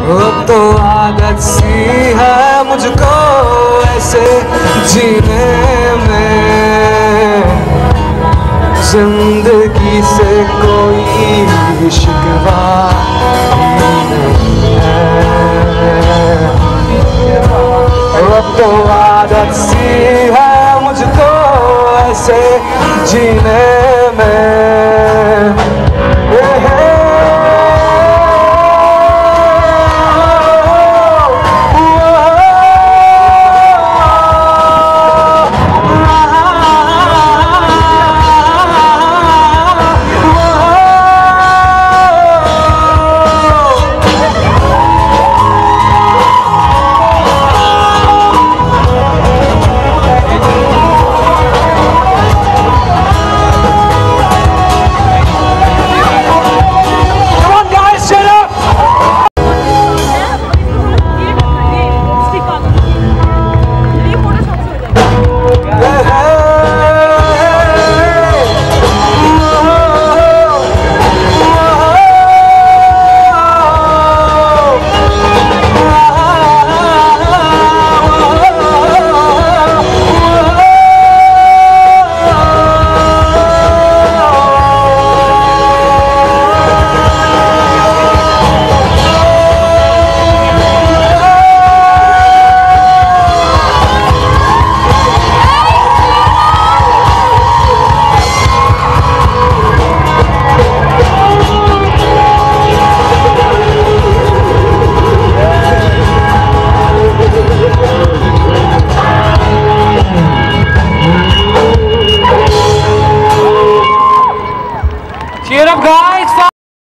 अब तो आदत सी है मुझको ऐसे जीने में, जिंदगी से कोई शिकवा नहीं है। अब तो आदत सी है मुझको ऐसे जीने में,